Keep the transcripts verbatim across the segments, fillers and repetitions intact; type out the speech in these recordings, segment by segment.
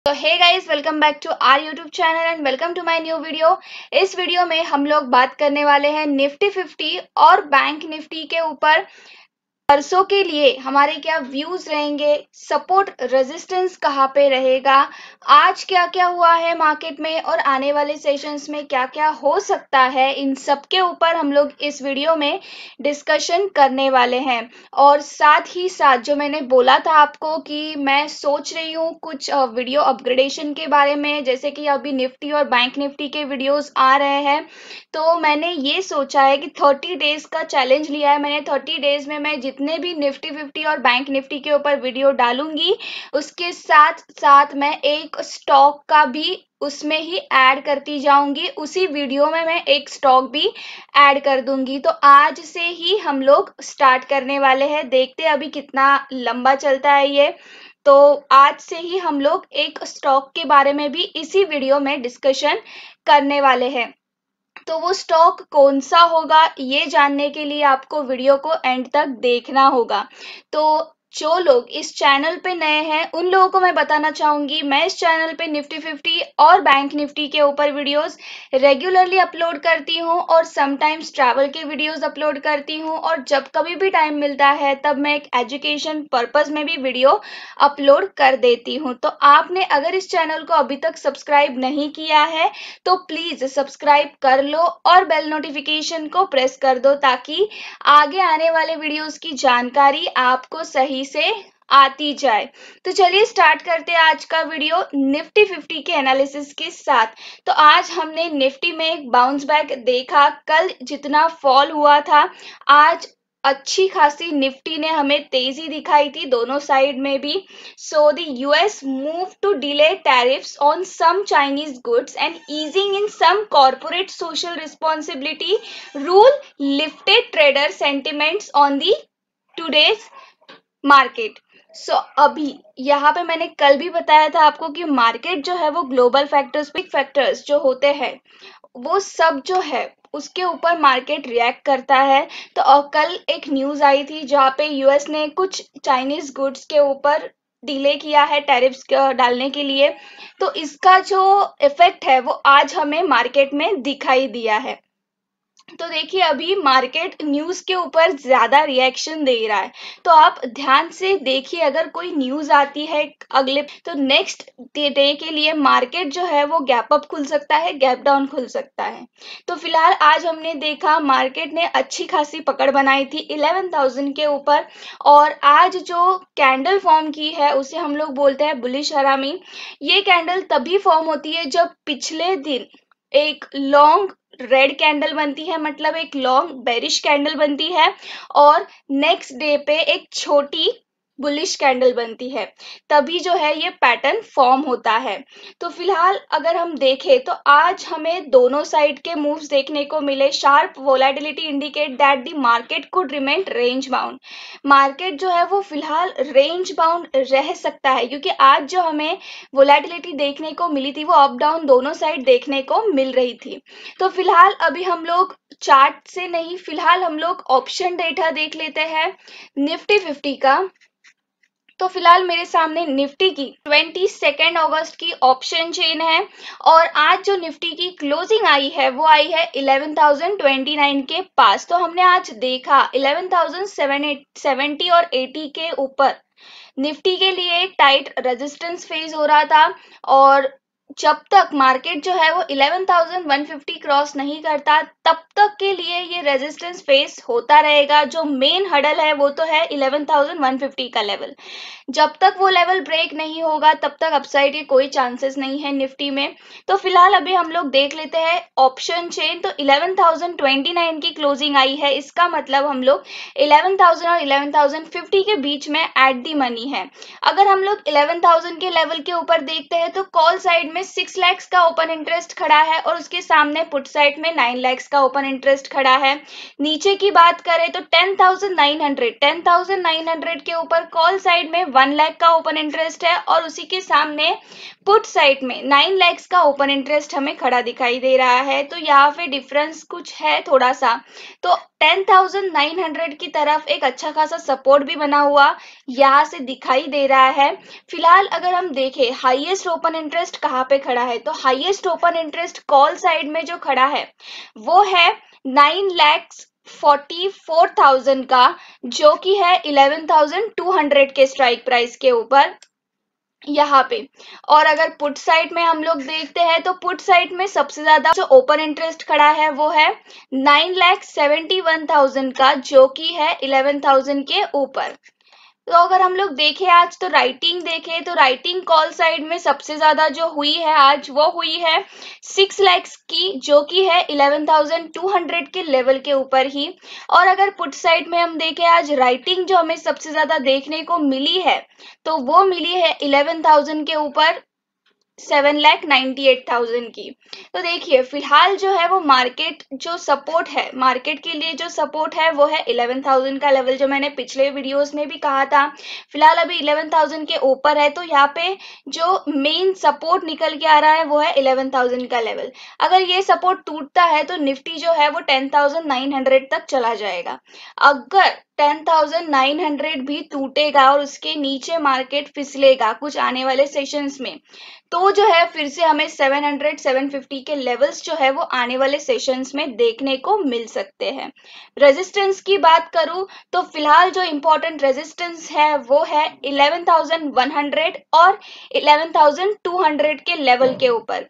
तो hey guys, welcome back to our YouTube channel and welcome to my new video. इस video में हम लोग बात करने वाले हैं निफ्टी फिफ्टी और बैंक निफ्टी के ऊपर। परसों के लिए हमारे क्या व्यूज रहेंगे, सपोर्ट रेजिस्टेंस कहाँ पे रहेगा, आज क्या क्या हुआ है मार्केट में और आने वाले सेशंस में क्या क्या हो सकता है, इन सब के ऊपर हम लोग इस वीडियो में डिस्कशन करने वाले हैं। और साथ ही साथ जो मैंने बोला था आपको कि मैं सोच रही हूँ कुछ वीडियो अपग्रेडेशन के बारे में, जैसे कि अभी निफ्टी और बैंक निफ्टी के वीडियोस आ रहे हैं, तो मैंने ये सोचा है कि थर्टी डेज का चैलेंज लिया है मैंने। थर्टी डेज में मैं जितने भी निफ्टी फिफ्टी और बैंक निफ्टी के ऊपर वीडियो डालूंगी, उसके साथ साथ मैं एक स्टॉक का भी उसमें ही ऐड करती जाऊंगी। उसी वीडियो में मैं एक स्टॉक भी ऐड कर दूंगी। तो आज से ही हम लोग स्टार्ट करने वाले हैं, देखते हैं अभी कितना लंबा चलता है ये। तो आज से ही हम लोग एक स्टॉक के बारे में भी इसी वीडियो में डिस्कशन करने वाले हैं। तो वो स्टॉक कौन सा होगा, ये जानने के लिए आपको वीडियो को एंड तक देखना होगा। तो जो लोग इस चैनल पे नए हैं उन लोगों को मैं बताना चाहूंगी, मैं इस चैनल पे निफ्टी फिफ्टी और बैंक निफ्टी के ऊपर वीडियोस रेगुलरली अपलोड करती हूँ और समटाइम्स ट्रैवल के वीडियोस अपलोड करती हूँ, और जब कभी भी टाइम मिलता है तब मैं एक एजुकेशन पर्पस में भी वीडियो अपलोड कर देती हूँ। तो आपने अगर इस चैनल को अभी तक सब्सक्राइब नहीं किया है तो प्लीज सब्सक्राइब कर लो और बेल नोटिफिकेशन को प्रेस कर दो, ताकि आगे आने वाले वीडियोस की जानकारी आपको सही से आती जाए। तो चलिए स्टार्ट करते हैं आज का वीडियो निफ्टी फिफ्टी के एनालिसिस के साथ। तो आज हमने निफ्टी में एक बाउंस बैक देखा। कल जितना फॉल हुआ था, आज अच्छी खासी निफ्टी ने हमें तेजी दिखाई थी दोनों साइड में भी। So the US move to delay tariffs on some Chinese goods and easing in some corporate social responsibility rule lifted trader sentiments on the today's market. So so, अभी यहाँ पे मैंने कल भी बताया था आपको कि मार्केट जो है वो ग्लोबल फैक्टर्स, बिग फैक्टर्स जो होते हैं वो सब जो है उसके ऊपर मार्केट रिएक्ट करता है। तो और कल एक न्यूज आई थी जहाँ पे यूएस ने कुछ चाइनीज गुड्स के ऊपर डिले किया है टैरिफ्स डालने के लिए। तो इसका जो इफेक्ट है वो आज हमें मार्केट में दिखाई दिया है। तो देखिए अभी मार्केट न्यूज के ऊपर ज्यादा रिएक्शन दे रहा है, तो आप ध्यान से देखिए, अगर कोई न्यूज आती है अगले तो नेक्स्ट डे के लिए मार्केट जो है वो गैप अप खुल सकता है, गैप डाउन खुल सकता है। तो फिलहाल आज हमने देखा मार्केट ने अच्छी खासी पकड़ बनाई थी इलेवन थाउजेंड के ऊपर, और आज जो कैंडल फॉर्म की है उसे हम लोग बोलते हैं बुलिश हरामी। ये कैंडल तभी फॉर्म होती है जब पिछले दिन एक लॉन्ग रेड कैंडल बनती है, मतलब एक लॉन्ग बेरिश कैंडल बनती है, और नेक्स्ट डे पे एक छोटी बुलिश कैंडल बनती है, तभी जो है ये पैटर्न फॉर्म होता है। तो फिलहाल अगर हम देखें तो आज हमें दोनों साइड के मूव्स देखने को मिले। Sharp volatility indicate that the market could remain range bound. Market जो है वो फिलहाल रेंज बाउंड रह सकता है, क्योंकि आज जो हमें वोलेटिलिटी देखने को मिली थी वो अप डाउन दोनों साइड देखने को मिल रही थी। तो फिलहाल अभी हम लोग चार्ट से नहीं, फिलहाल हम लोग ऑप्शन डेटा देख लेते हैं निफ्टी फिफ्टी का। तो फिलहाल मेरे सामने निफ्टी की ट्वेंटी सेकेंड अगस्त की ऑप्शन चेन है, और आज जो निफ्टी की क्लोजिंग आई है वो आई है इलेवन थाउजेंड ट्वेंटी नाइन के पास। तो हमने आज देखा इलेवन थाउजेंड सेवेंटी और एटी के ऊपर निफ्टी के लिए एक टाइट रेजिस्टेंस फेज हो रहा था, और जब तक मार्केट जो है वो eleven thousand one fifty cross नहीं करता तब तक के लिए ये रेजिस्टेंस फेस होता रहेगा। जो मेन हडल है वो तो है इलेवन थाउजेंड वन फिफ्टी का लेवल। जब तक वो लेवल ब्रेक नहीं होगा तब तक अपसाइड के कोई चांसेस नहीं है निफ्टी में। तो फिलहाल अभी हम लोग देख लेते हैं ऑप्शन चेन। तो इलेवन थाउजेंड ट्वेंटी नाइन की क्लोजिंग आई है, इसका मतलब हम लोग इलेवन थाउजेंड और इलेवन थाउजेंड फिफ्टी के बीच में एट दी मनी है। अगर हम लोग इलेवन थाउजेंड के लेवल के ऊपर देखते हैं तो कॉल साइड में में सिक्स लैक्स का ओपन इंटरेस्ट खड़ा है और उसके सामने पुट साइड में नाइन लैक्स का ओपन इंटरेस्ट खड़ा है। नीचे की बात करें तो ten thousand nine hundred ten thousand nine hundred के ऊपर कॉल साइड में वन लाख का ओपन इंटरेस्ट है और उसी के सामने पुट साइड में नाइन लैक्स का ओपन इंटरेस्ट हमें खड़ा दिखाई दे रहा है। तो यहाँ पे डिफरेंस कुछ है थोड़ा सा। तो टेन थाउजेंड नाइन हंड्रेड की तरफ एक अच्छा खासा सपोर्ट भी बना हुआ यहाँ से दिखाई दे रहा है। फिलहाल अगर हम देखें हाईएस्ट ओपन इंटरेस्ट कहाँ पे खड़ा है, तो highest open interest call side में जो खड़ा है वो है nine lakhs forty four thousand का, जो कि है इलेवन थाउजेंड टू हंड्रेड के स्ट्राइक प्राइस के ऊपर यहाँ पे। और अगर पुट साइड में हम लोग देखते हैं तो पुट साइड में सबसे ज्यादा जो ओपन इंटरेस्ट खड़ा है वो है nine lakh seventy one thousand का, जो कि है इलेवन थाउजेंड के ऊपर। तो अगर हम लोग देखें आज तो राइटिंग देखें तो राइटिंग कॉल साइड में सबसे ज्यादा जो हुई है आज वो हुई है सिक्स लैक्स की, जो कि है इलेवन थाउजेंड टू हंड्रेड के लेवल के ऊपर ही। और अगर पुट साइड में हम देखें आज राइटिंग जो हमें सबसे ज्यादा देखने को मिली है तो वो मिली है इलेवन थाउजेंड के ऊपर seven lakh ninety eight thousand की। तो देखिए फिलहाल जो है वो मार्केट जो सपोर्ट है, मार्केट के लिए जो सपोर्ट है वो है इलेवन थाउजेंड का लेवल, जो मैंने पिछले वीडियोस में भी कहा था। फिलहाल अभी इलेवन थाउजेंड के ऊपर है, तो यहाँ पे जो मेन सपोर्ट निकल के आ रहा है वो है इलेवन थाउजेंड का लेवल। अगर ये सपोर्ट टूटता है तो निफ्टी जो है वो टेन थाउजेंड नाइन हंड्रेड तक चला जाएगा। अगर टेन थाउजेंड नाइन हंड्रेड भी टूटेगा और उसके नीचे मार्केट फिसलेगा कुछ आने वाले सेशंस में, तो जो है फिर से हमें सेवन हंड्रेड सेवन फिफ्टी के लेवल्स जो है वो आने वाले सेशंस में देखने को मिल सकते हैं। रेजिस्टेंस की बात करूं तो फिलहाल जो इंपॉर्टेंट रेजिस्टेंस है वो है इलेवन थाउजेंड वन हंड्रेड और इलेवन थाउजेंड टू हंड्रेड के लेवल के ऊपर।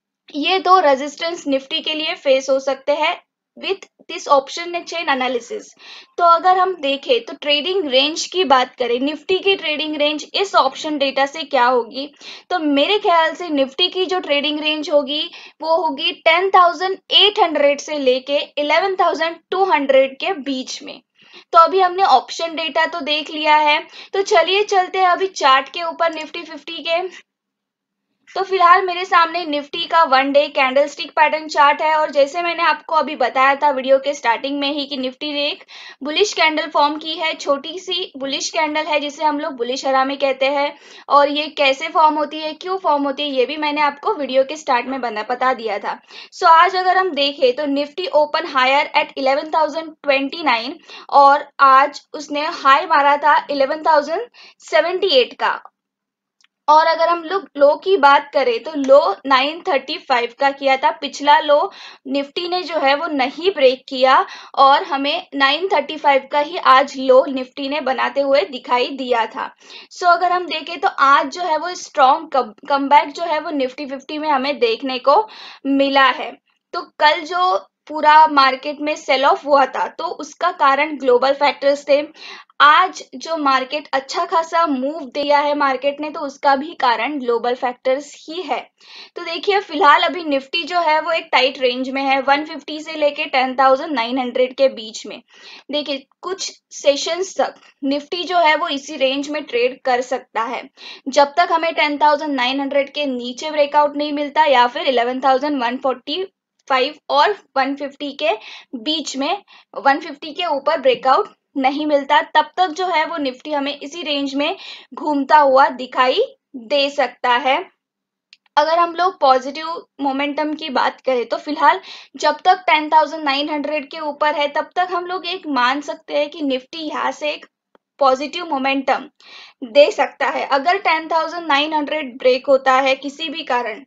ये दो रेजिस्टेंस निफ्टी के लिए फेस हो सकते हैं with this option chain analysis. तो अगर हम देखें तो ट्रेडिंग रेंज की बात करें, निफ्टी की ट्रेडिंग रेंज इस ऑप्शन डेटा से क्या होगी, तो मेरे ख्याल से निफ्टी की जो ट्रेडिंग रेंज होगी वो होगी टेन थाउजेंड एट हंड्रेड से लेके इलेवन थाउजेंड टू हंड्रेड के बीच में। तो अभी हमने ऑप्शन डेटा तो देख लिया है, तो चलिए चलते हैं अभी चार्ट के ऊपर निफ्टी फिफ्टी के। तो फिलहाल मेरे सामने निफ्टी का one day candle stick pattern chart है और जैसे मैंने आपको अभी बताया था वीडियो के स्टार्टिंग में ही कि निफ्टी ने एक बुलिश कैंडल फॉर्म की है, छोटी सी बुलिश कैंडल है जिसे हम लोग बुलिश हरामी कहते हैं। और ये कैसे फॉर्म होती है, क्यों फॉर्म होती है, ये भी मैंने आपको वीडियो के स्टार्ट में बना बता दिया था। सो आज अगर हम देखें तो Nifty open higher at eleven thousand twenty nine और आज उसने हाई मारा था इलेवन थाउजेंड सेवेंटी एट का। और अगर हम लोग लो की बात करें तो लो नाइन थर्टी फाइव का किया था, पिछला लो निफ्टी ने जो है वो नहीं ब्रेक किया और हमें नाइन थर्टी फाइव का ही आज लो निफ्टी ने बनाते हुए दिखाई दिया था। सो अगर हम देखें तो आज जो है वो स्ट्रॉन्ग कमबैक जो है वो निफ्टी फिफ्टी में हमें देखने को मिला है। तो कल जो पूरा मार्केट में सेल ऑफ हुआ था तो उसका कारण ग्लोबल फैक्टर्स थे। आज जो मार्केट अच्छा खासा मूव दिया है मार्केट ने, तो उसका भी कारण ग्लोबल फैक्टर्स ही है। तो देखिए फिलहाल अभी निफ्टी जो है वो एक टाइट रेंज में है, वन फिफ्टी से लेके टेन थाउजेंड नाइन हंड्रेड के बीच में। देखिए कुछ सेशंस तक निफ्टी जो है वो इसी रेंज में ट्रेड कर सकता है, जब तक हमें टेन थाउजेंड नाइन हंड्रेड के नीचे ब्रेकआउट नहीं मिलता या फिर eleven thousand one forty five और वन फिफ्टी के बीच में वन फिफ्टी के ऊपर ब्रेकआउट नहीं मिलता, तब तक जो है वो निफ्टी हमें इसी रेंज में घूमता हुआ दिखाई दे सकता है। अगर हम लोग पॉजिटिव मोमेंटम की बात करें तो फिलहाल जब तक टेन थाउजेंड नाइन हंड्रेड के ऊपर है तब तक हम लोग एक मान सकते हैं कि निफ्टी यहाँ से एक पॉजिटिव मोमेंटम दे सकता है। अगर ten thousand nine hundred break होता है किसी भी कारण,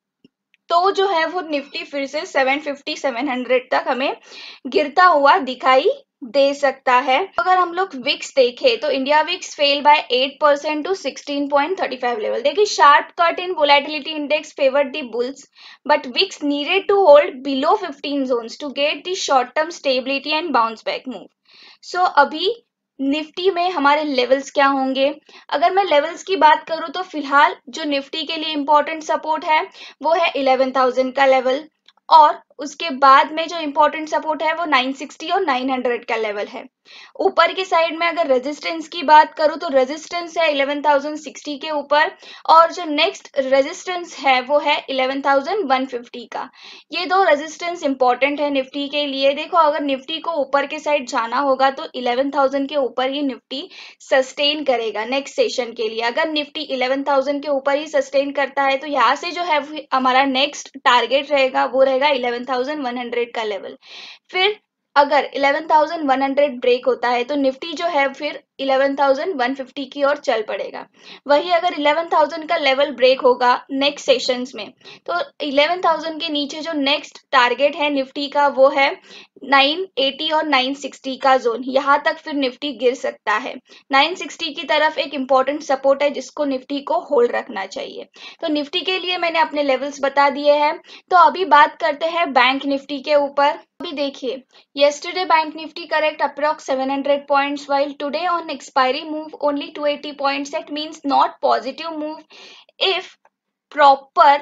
तो जो है वो निफ्टी फिर से सेवन फिफ्टी सेवन हंड्रेड तक हमें गिरता हुआ दिखाई दे सकता है। अगर हम लोग विक्स देखें तो India VIX fell by eight percent to sixteen point thirty five level. देखिए sharp cut in volatility index favoured the bulls but VIX needed to hold below fifteen zones to get the short term stability and bounce back move. So अभी Nifty में हमारे levels क्या होंगे, अगर मैं levels की बात करूं तो फिलहाल जो निफ्टी के लिए इंपॉर्टेंट सपोर्ट है वो है इलेवन थाउजेंड का लेवल और उसके बाद में जो इंपॉर्टेंट सपोर्ट है वो नाइन सिक्सटी और नाइन हंड्रेड का लेवल है। ऊपर की साइड में अगर रेजिस्टेंस की बात करूं तो रेजिस्टेंस है इलेवन थाउजेंड सिक्सटी के ऊपर, और जो नेक्स्ट रेजिस्टेंस है वो है इलेवन थाउजेंड वन फिफ्टी का। ये दो रेजिस्टेंस इंपॉर्टेंट है निफ्टी के लिए। देखो, अगर निफ्टी को ऊपर के साइड जाना होगा तो इलेवन थाउजेंड के ऊपर ही निफ्टी सस्टेन करेगा नेक्स्ट सेशन के लिए। अगर निफ्टी इलेवन थाउजेंड के ऊपर ही सस्टेन करता है तो यहाँ से जो है हमारा नेक्स्ट टारगेट रहेगा वो रहेगा इलेवन थाउजेंड वन हंड्रेड का लेवल। फिर अगर eleven thousand one hundred break होता है तो निफ्टी जो है फिर इलेवन थाउजेंड वन फिफ्टी की ओर चल पड़ेगा। वही अगर इलेवन थाउजेंड का लेवल ब्रेक होगा नेक्स्ट सेशंस में तो इलेवन थाउजेंड के नीचे जो नेक्स्ट टारगेट है निफ्टी का वो है नाइन एटी और नाइन सिक्सटी का जोन। यहाँ तक फिर निफ्टी गिर सकता है। नाइन सिक्सटी की तरफ एक इंपॉर्टेंट सपोर्ट है जिसको निफ्टी को होल्ड रखना चाहिए। तो निफ्टी के लिए मैंने अपने लेवल्स बता दिए हैं। तो अभी बात करते हैं बैंक निफ्टी के ऊपर। अभी देखिए, yesterday bank nifty correct approx seven hundred points while today on expiry move only two eighty points. That means not positive move. If proper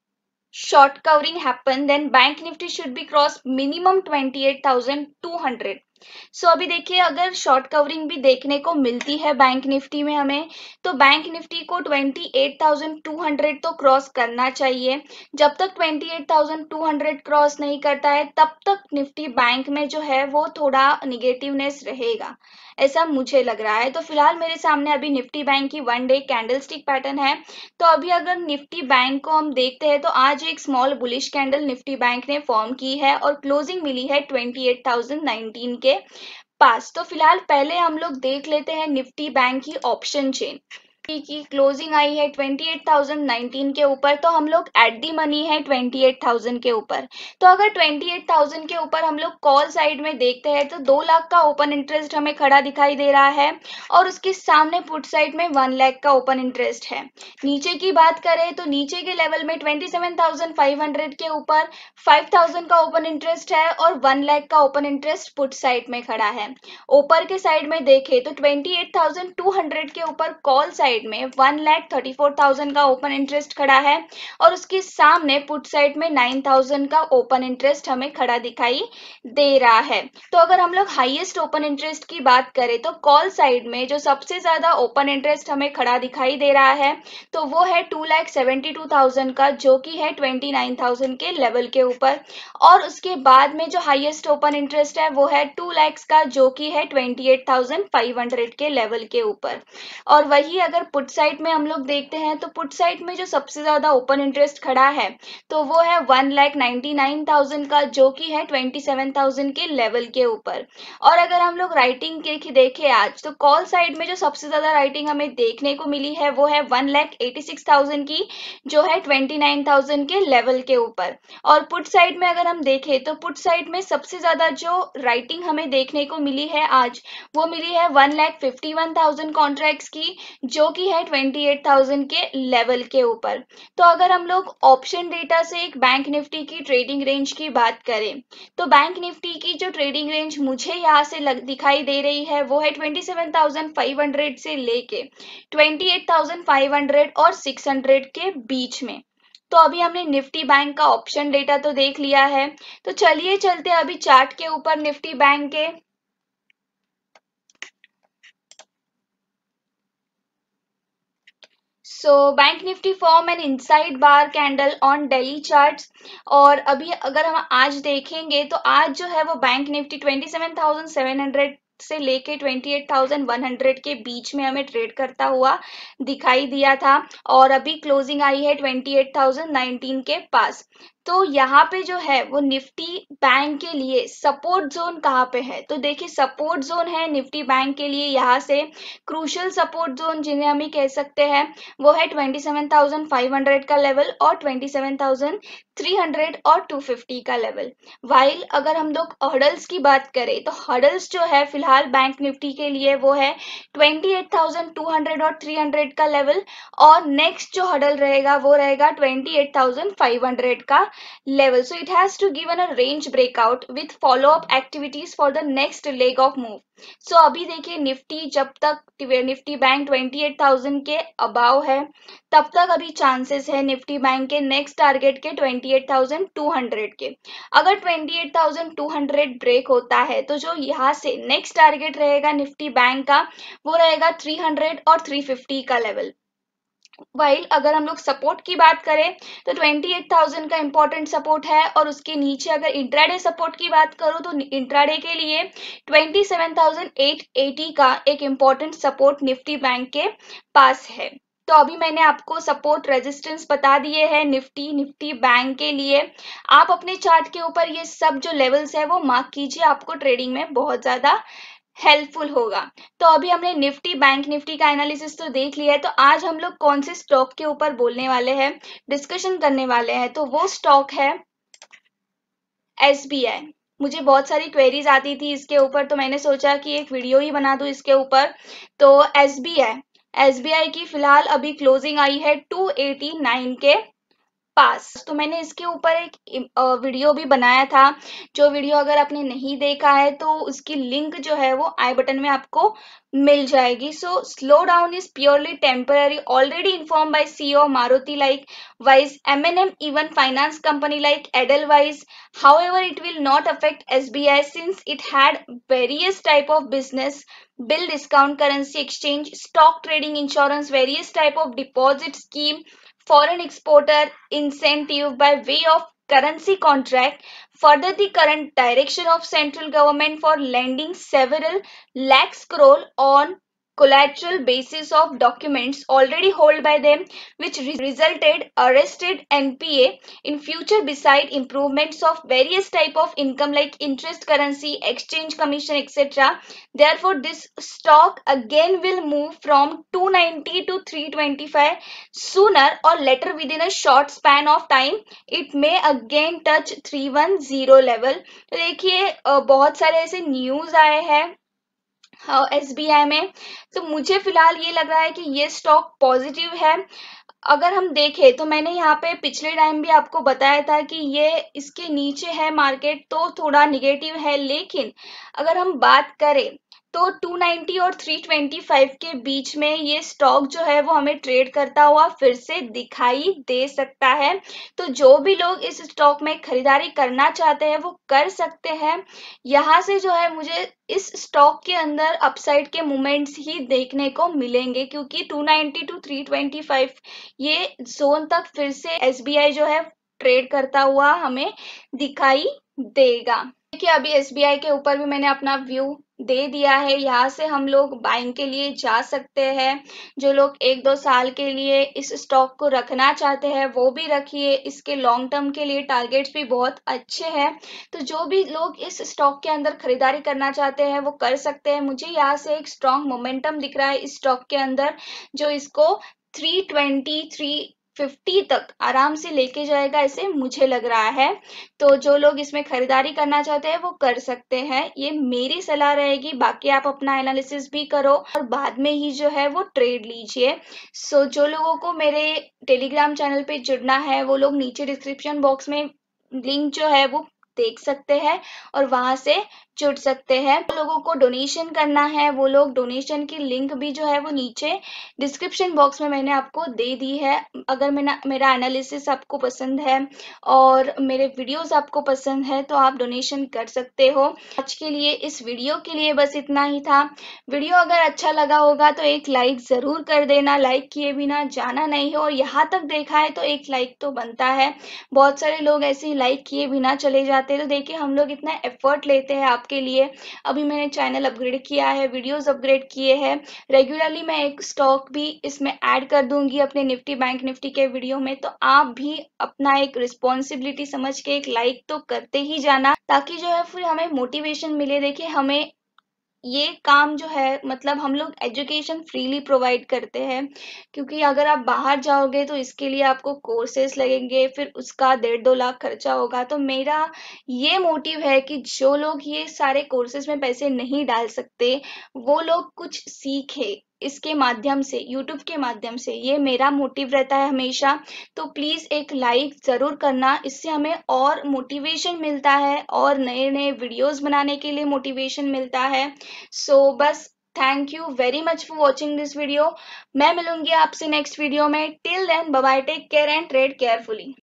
short covering happen then bank nifty should be cross minimum twenty-eight thousand two hundred. So so, अभी देखिए, अगर short covering भी देखने को मिलती है bank Nifty में हमें तो बैंक निफ्टी को twenty eight thousand two hundred तो क्रॉस करना चाहिए। जब तक twenty eight thousand two hundred cross नहीं करता है तब तक निफ्टी बैंक में जो है वो थोड़ा निगेटिवनेस रहेगा, ऐसा मुझे लग रहा है। तो फिलहाल मेरे सामने अभी निफ्टी बैंक की वन डे कैंडलस्टिक पैटर्न है। तो अभी अगर निफ्टी बैंक को हम देखते हैं तो आज एक small bullish candle Nifty bank ने फॉर्म की है और क्लोजिंग मिली है ट्वेंटी एट थाउजेंड नाइनटीन के पास। तो फिलहाल पहले हम लोग देख लेते हैं निफ्टी बैंक की ऑप्शन चेन की क्लोजिंग आई है ट्वेंटी एट थाउजेंड नाइनटीन के ऊपर, तो हम लोग एट दी मनी है ट्वेंटी एट थाउजेंड के ऊपर। तो अगर ट्वेंटी एट थाउजेंड के ऊपर हम लोग कॉल साइड में देखते हैं तो दो लाख का ओपन इंटरेस्ट हमें खड़ा दिखाई दे रहा है और उसके सामने पुट साइड में वन लाख का ओपन इंटरेस्ट है। नीचे की बात करें तो नीचे के लेवल में twenty seven thousand five hundred के ऊपर फाइव थाउजेंड का ओपन इंटरेस्ट है और वन लाख का ओपन इंटरेस्ट पुट साइड में खड़ा है। ऊपर के साइड में देखें तो twenty eight thousand two hundred के ऊपर कॉल साइड में one lakh thirty four thousand का ओपन इंटरेस्ट खड़ा है और उसके सामने पुट साइड में नाइन थाउजेंड का ओपन इंटरेस्ट हमें खड़ा दिखाई दे रहा है। तो अगर हम लोग हाईएस्ट ओपन इंटरेस्ट की बात करें तो कॉल साइड में जो सबसे ज्यादा ओपन इंटरेस्ट हमें खड़ा दिखाई दे रहा है तो वो है two lakh seventy two thousand का, जो कि है ट्वेंटी नाइन थाउजेंड के लेवल के ऊपर। और उसके बाद में जो हाईएस्ट ओपन इंटरेस्ट है वो है टू लैक्स का, जो कि है twenty eight thousand five hundred के लेवल के ऊपर। और वही अगर पुट साइड में हम लोग देखते हैं तो पुट साइड में जो सबसे ज्यादा ओपन इंटरेस्ट खड़ा है तो वो है one lakh ninety nine thousand का, जो कि है ट्वेंटी सेवन थाउजेंड के लेवल के ऊपर। और अगर हम लोग राइटिंग के देखें आज तो कॉल साइड में जो सबसे ज्यादा राइटिंग हमें देखने को मिली है वो है one lakh eighty six thousand की, जो है ट्वेंटी नाइन थाउजेंड के लेवल के ऊपर। और पुट साइड में अगर हम देखें तो पुट साइड में सबसे ज्यादा जो राइटिंग हमें देखने को मिली है आज वो मिली है one lakh fifty one thousand contracts की, जो कि है ट्वेंटी एट थाउजेंड के लेवल के ऊपर। तो अगर हम लोग ऑप्शन डेटा से एक बैंक निफ्टी की ट्रेडिंग रेंज की बात करें तो बैंक निफ्टी की जो ट्रेडिंग रेंज मुझे यहाँ से लग, दिखाई दे रही है वो है twenty seven thousand five hundred से लेके twenty eight thousand five hundred और सिक्स हंड्रेड के बीच में। तो अभी हमने निफ्टी बैंक का ऑप्शन डेटा तो देख लिया है। तो चलिए चलते अभी चार्ट के ऊपर निफ्टी बैंक के। So bank Nifty form an inside bar candle on daily charts. और अभी अगर हम आज देखेंगे तो आज जो है वो bank Nifty twenty seven thousand seven hundred से लेके twenty eight thousand one hundred के बीच में हमें ट्रेड करता हुआ दिखाई दिया था और अभी क्लोजिंग आई है ट्वेंटी एट थाउजेंड नाइनटीन के पास। तो यहाँ पे जो है वो निफ्टी बैंक के लिए सपोर्ट जोन कहाँ पे है तो देखिए, सपोर्ट जोन है निफ्टी बैंक के लिए यहाँ से क्रूशियल सपोर्ट जोन जिन्हें हम ही कह सकते हैं वो है twenty seven thousand five hundred का लेवल और twenty seven thousand three hundred और टू फिफ्टी का लेवल। वाइल अगर हम लोग हर्डल्स की बात करें तो हर्डल्स जो है फिलहाल बैंक निफ्टी के लिए वो है twenty eight thousand two hundred और थ्री हंड्रेड का लेवल और नेक्स्ट जो हर्डल रहेगा वो रहेगा twenty eight thousand five hundred का level. So it has to given a range breakout with follow up activities for the next leg of move. So अभी देखिए निफ्टी जब तक Nifty bank twenty eight thousand के above है तब तक अभी चांसेस है निफ्टी बैंक के नेक्स्ट टारगेट के twenty eight thousand two hundred के. अगर twenty eight thousand two hundred break होता है तो जो यहाँ से नेक्स्ट टारगेट रहेगा निफ्टी बैंक का वो रहेगा थ्री हंड्रेड और थ्री फिफ्टी का लेवल. वाइल अगर हम लोग सपोर्ट की बात करें तो ट्वेंटी एट थाउजेंड का इंपॉर्टेंट सपोर्ट है और उसके नीचे अगर इंट्राडे सपोर्ट की बात करूं तो इंट्राडे के लिए twenty seven thousand eight eighty का एक इंपॉर्टेंट सपोर्ट निफ्टी बैंक के पास है. तो अभी मैंने आपको सपोर्ट रेजिस्टेंस बता दिए हैं निफ्टी निफ्टी बैंक के लिए. आप अपने चार्ट के ऊपर ये सब जो लेवल्स है वो मार्क कीजिए, आपको ट्रेडिंग में बहुत ज्यादा हेल्पफुल होगा. तो अभी हमने निफ्टी बैंक निफ्टी का एनालिसिस तो देख लिया है. तो आज हम लोग कौन से स्टॉक के ऊपर बोलने वाले हैं, डिस्कशन करने वाले हैं, तो वो स्टॉक है एसबीआई. मुझे बहुत सारी क्वेरीज आती थी इसके ऊपर तो मैंने सोचा कि एक वीडियो ही बना दूं इसके ऊपर. तो एसबीआई एसबीआई की फिलहाल अभी क्लोजिंग आई है टू एटी नाइन के पास. तो मैंने इसके ऊपर एक वीडियो भी बनाया था. जो वीडियो अगर आपने नहीं देखा है तो उसकी लिंक जो है वो आई बटन में आपको मिल जाएगी. So slow down is purely temporary, already inform by CEO Maruti likewise M N M, even finance company like Edelweiss. However, it will not affect S B I since it had various type of business, bill discount, currency exchange, stock trading, insurance, various type of deposit scheme, foreign exporter incentive by way of currency contract. Further, the current direction of central government for lending several lakhs crore on collateral basis of documents already held by them, which resulted arrested N P A in future beside improvements of various type of income like interest, currency, exchange commission, et cetera. Therefore, this stock again will move from two ninety to three twenty-five sooner or later within a short span of time. It may again touch three ten level. तो देखिए बहुत सारे ऐसे news आए हैं SBI में. तो मुझे फिलहाल ये लग रहा है कि ये स्टॉक पॉजिटिव है. अगर हम देखें तो मैंने यहाँ पे पिछले टाइम भी आपको बताया था कि ये इसके नीचे है मार्केट तो थोड़ा निगेटिव है. लेकिन अगर हम बात करें तो टू नाइंटी और थ्री ट्वेंटी फाइव के बीच में ये स्टॉक जो है वो हमें ट्रेड करता हुआ फिर से दिखाई दे सकता है. तो जो भी लोग इस स्टॉक में खरीदारी करना चाहते हैं वो कर सकते हैं. यहाँ से जो है मुझे इस स्टॉक के अंदर अपसाइड के मोमेंट्स ही देखने को मिलेंगे क्योंकि two ninety to three twenty five ये जोन तक फिर से एसबीआई जो है ट्रेड करता हुआ हमें दिखाई देगा. देखिए अभी एसबीआई के ऊपर भी मैंने अपना व्यू दे दिया है. यहाँ से हम लोग बाइंग के लिए जा सकते हैं. जो लोग एक दो साल के लिए इस स्टॉक को रखना चाहते हैं वो भी रखिए. इसके लॉन्ग टर्म के लिए टारगेट्स भी बहुत अच्छे हैं. तो जो भी लोग इस स्टॉक के अंदर खरीदारी करना चाहते हैं वो कर सकते हैं. मुझे यहाँ से एक स्ट्रॉन्ग मोमेंटम दिख रहा है इस स्टॉक के अंदर जो इसको थ्री ट्वेंटी थ्री फिफ्टी तक आराम से लेके जाएगा ऐसे मुझे लग रहा है. तो जो लोग इसमें खरीदारी करना चाहते हैं वो कर सकते हैं. ये मेरी सलाह रहेगी. बाकी आप अपना एनालिसिस भी करो और बाद में ही जो है वो ट्रेड लीजिए. सो जो लोगों को मेरे टेलीग्राम चैनल पे जुड़ना है वो लोग नीचे डिस्क्रिप्शन बॉक्स में लिंक जो है वो देख सकते हैं और वहां से जुड़ सकते हैं. लोगों को डोनेशन करना है वो लोग डोनेशन की लिंक भी जो है वो नीचे डिस्क्रिप्शन बॉक्स में मैंने आपको दे दी है. अगर मेरा मेरा एनालिसिस आपको पसंद है और मेरे वीडियोस आपको पसंद है तो आप डोनेशन कर सकते हो. आज के लिए इस वीडियो के लिए बस इतना ही था. वीडियो अगर अच्छा लगा होगा तो एक लाइक जरूर कर देना. लाइक किए बिना जाना नहीं है और यहाँ तक देखा है तो एक लाइक तो बनता है. बहुत सारे लोग ऐसे ही लाइक किए बिना चले जाते हैं. तो देखिए हम लोग इतना एफर्ट लेते हैं आपके लिए. अभी मैंने चैनल अपग्रेड किया है, वीडियोस अपग्रेड किए हैं. रेगुलरली मैं एक स्टॉक भी इसमें ऐड कर दूंगी अपने निफ्टी बैंक निफ्टी के वीडियो में. तो आप भी अपना एक रिस्पॉन्सिबिलिटी समझ के एक लाइक तो करते ही जाना ताकि जो है फिर हमें मोटिवेशन मिले. देखिए हमें ये काम जो है मतलब हम लोग एजुकेशन फ्रीली प्रोवाइड करते हैं क्योंकि अगर आप बाहर जाओगे तो इसके लिए आपको कोर्सेज लगेंगे, फिर उसका डेढ़ दो लाख खर्चा होगा. तो मेरा ये मोटिव है कि जो लोग ये सारे कोर्सेज में पैसे नहीं डाल सकते वो लोग कुछ सीखे. इसके माध्यम से, यूट्यूब के माध्यम से, ये मेरा मोटिव रहता है हमेशा। तो प्लीज़ एक लाइक ज़रूर करना, इससे हमें और मोटिवेशन मिलता है और नए नए वीडियोस बनाने के लिए मोटिवेशन मिलता है। सो so, बस thank you very much for watching this video. मैं मिलूंगी आपसे नेक्स्ट वीडियो में। Till then bye bye, take care and trade carefully.